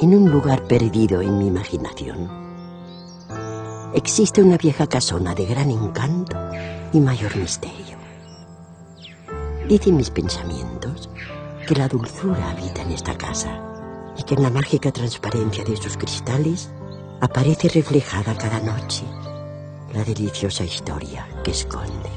en un lugar perdido en mi imaginación, existe una vieja casona de gran encanto y mayor misterio. Dicen mis pensamientos que la dulzura habita en esta casa y que en la mágica transparencia de sus cristales aparece reflejada cada noche la deliciosa historia que esconde.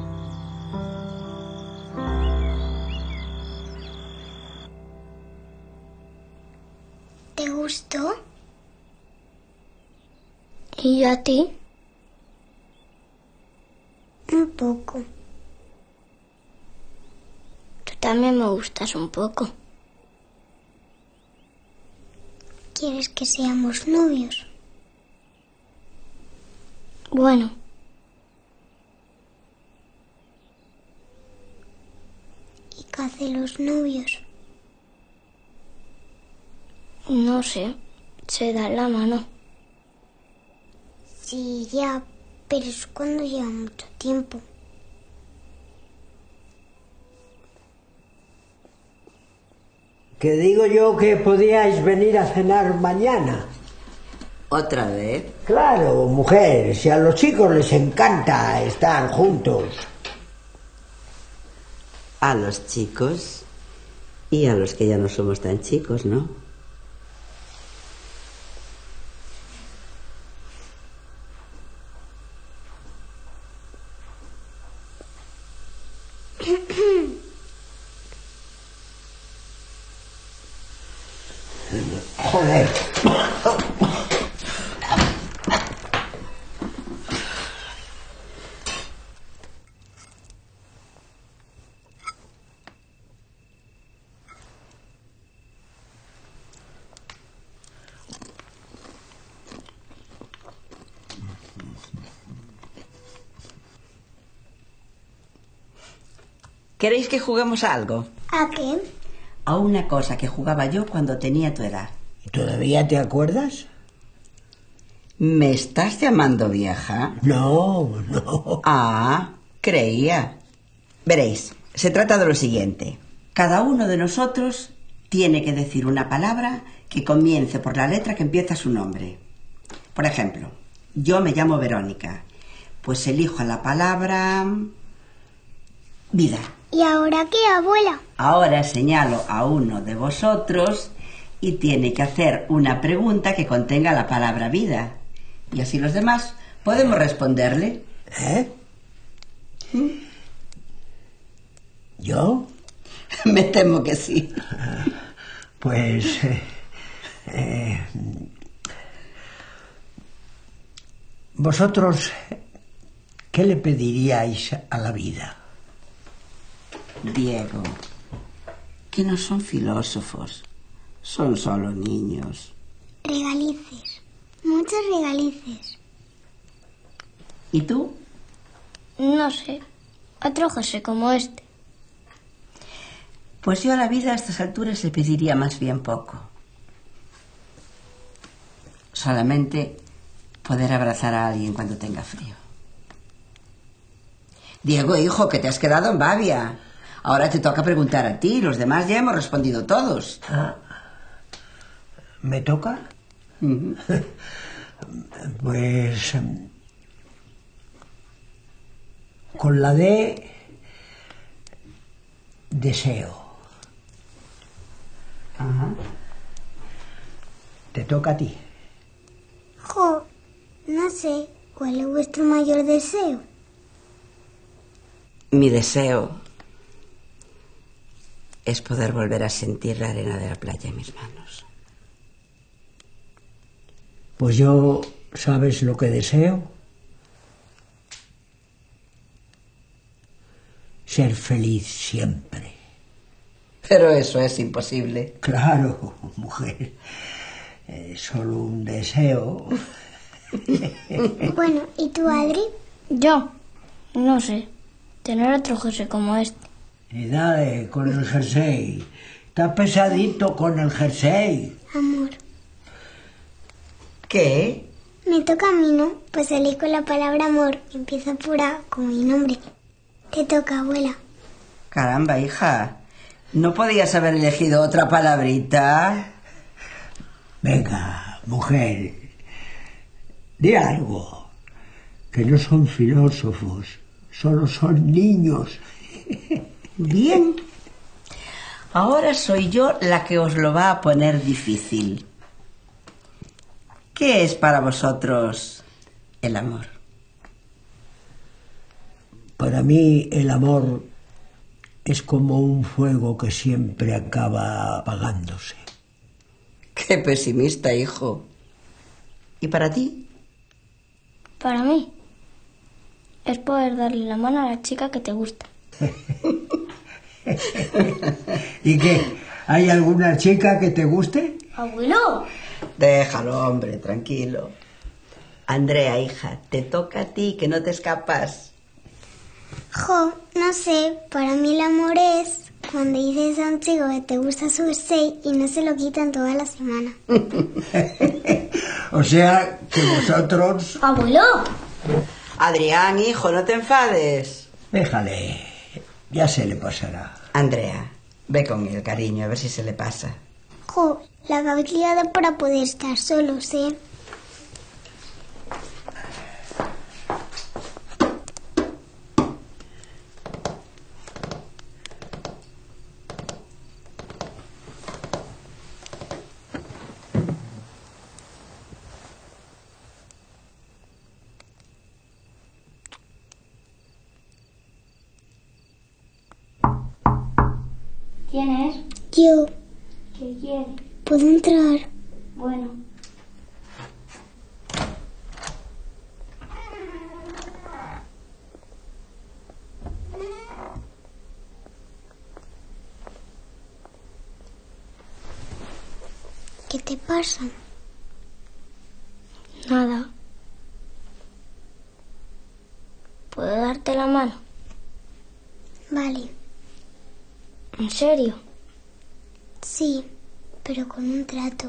¿Te gustó? ¿Y a ti? Un poco. Tú también me gustas un poco. ¿Quieres que seamos novios? Bueno. ¿Y qué hacen los novios? No sé, se dan la mano. Sí, ya, pero es cuando lleva mucho tiempo. Que digo yo que podíais venir a cenar mañana. ¿Otra vez? Claro, mujer, si a los chicos les encanta estar juntos. A los chicos y a los que ya no somos tan chicos, ¿no? Joder. ¿Queréis que juguemos a algo? ¿A qué? A una cosa que jugaba yo cuando tenía tu edad. ¿Todavía te acuerdas? ¿Me estás llamando vieja? No, no. Ah, creía. Veréis, se trata de lo siguiente. Cada uno de nosotros tiene que decir una palabra que comience por la letra que empieza su nombre. Por ejemplo, yo me llamo Verónica. Pues elijo la palabra vida. ¿Y ahora qué, abuela? Ahora señalo a uno de vosotros y tiene que hacer una pregunta que contenga la palabra vida. Y así los demás podemos responderle. ¿Eh? ¿Yo? Me temo que sí. Pues... vosotros, ¿qué le pediríais a la vida? Diego, que no son filósofos, son solo niños. Regalices, muchos regalices. ¿Y tú? No sé, otro José como este. Pues yo a la vida a estas alturas le pediría más bien poco. Solamente poder abrazar a alguien cuando tenga frío. Diego, hijo, que te has quedado en babia. Ahora te toca preguntar a ti, los demás ya hemos respondido todos. Ah, ¿me toca? Pues... con la D... deseo. Ajá. Te toca a ti. Jo, no sé, ¿cuál es vuestro mayor deseo? Mi deseo es poder volver a sentir la arena de la playa en mis manos. Pues yo, ¿sabes lo que deseo? Ser feliz siempre. Pero eso es imposible. Claro, mujer. Es solo un deseo. Bueno, ¿y tú, Adri? Yo, no sé, tener otro José como este. Y dale, con el jersey. Está pesadito con el jersey. Amor. ¿Qué? Me toca a mí, ¿no? Pues elijo la palabra amor. Empieza por A, como mi nombre. Te toca, abuela. Caramba, hija. ¿No podías haber elegido otra palabrita? Venga, mujer, di algo. Que no son filósofos, solo son niños. Bien. Ahora soy yo la que os lo va a poner difícil. ¿Qué es para vosotros el amor? Para mí el amor es como un fuego que siempre acaba apagándose. Qué pesimista, hijo. ¿Y para ti? Para mí es poder darle la mano a la chica que te gusta. ¿Y qué? ¿Hay alguna chica que te guste? ¡Abuelo! Déjalo, hombre, tranquilo. Andrea, hija, te toca a ti, que no te escapas. Jo, no sé, para mí el amor es cuando dices a un chico que te gusta su jersey y no se lo quitan toda la semana. O sea, que vosotros... ¡Abuelo! Adrián, hijo, no te enfades. Déjale, ya se le pasará. Andrea, ve con él, cariño, a ver si se le pasa. Jo, la habéis liado para poder estar solos, ¿eh? ¿Quién es? Yo, ¿Qué quiere? ¿puedo entrar? Bueno. ¿Qué te pasa? Nada. ¿Puedo darte la mano? Vale, ¿En serio? sí, pero con un trato.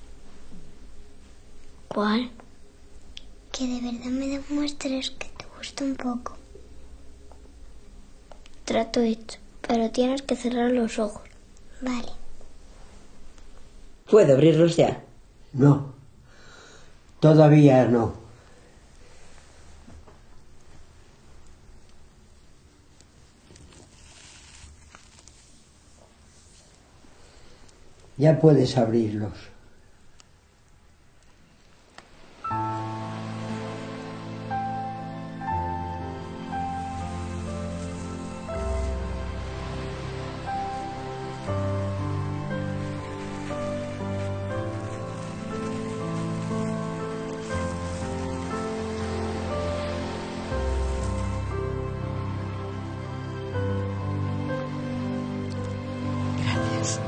¿Cuál? Que de verdad me demuestres que te gusta un poco. Trato hecho, pero tienes que cerrar los ojos. Vale. ¿Puedo abrirlos ya? No, todavía no. Ya puedes abrirlos. Gracias.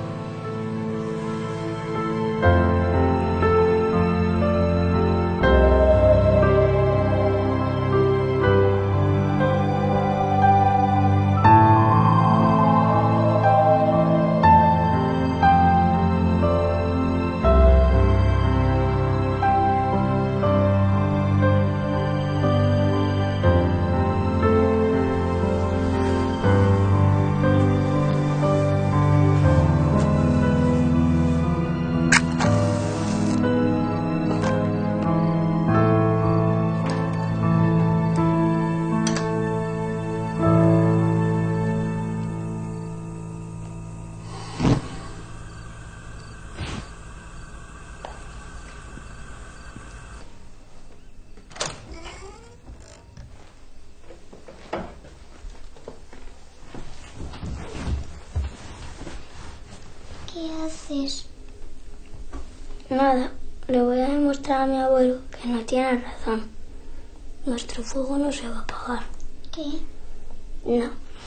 ¿Qué haces? Nada. Le voy a demostrar a mi abuelo que no tiene razón. Nuestro fuego no se va a apagar. ¿Qué? No.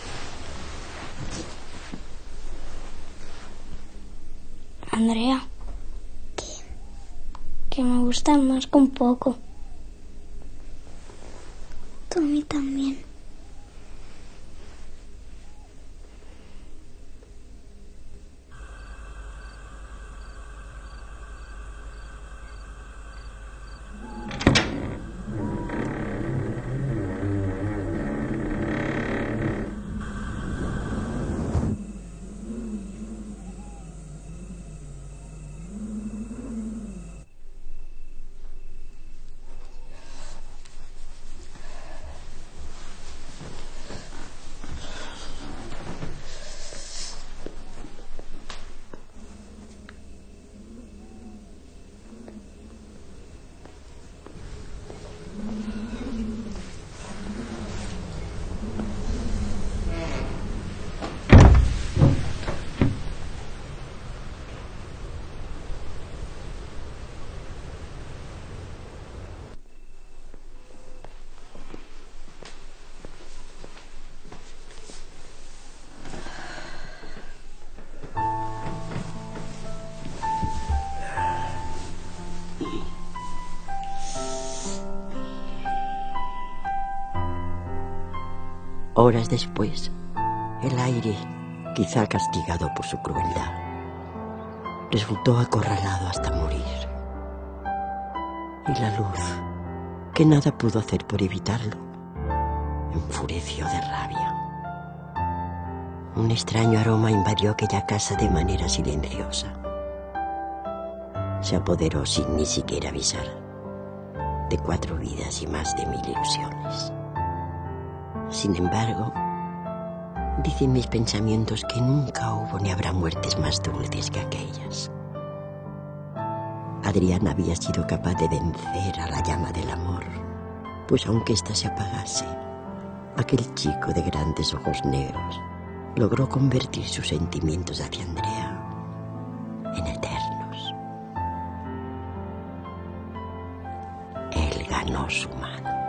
Andrea. ¿Qué? Que me gustan más que un poco. Tú a mí también. Horas después, el aire, quizá castigado por su crueldad, resultó acorralado hasta morir. Y la luz, que nada pudo hacer por evitarlo, enfureció de rabia. Un extraño aroma invadió aquella casa de manera silenciosa. Se apoderó sin ni siquiera avisar de 4 vidas y más de 1000 ilusiones. Sin embargo, dicen mis pensamientos que nunca hubo ni habrá muertes más dulces que aquellas. Adrián había sido capaz de vencer a la llama del amor, pues aunque ésta se apagase, aquel chico de grandes ojos negros logró convertir sus sentimientos hacia Andrea en eternos. Él ganó su mano.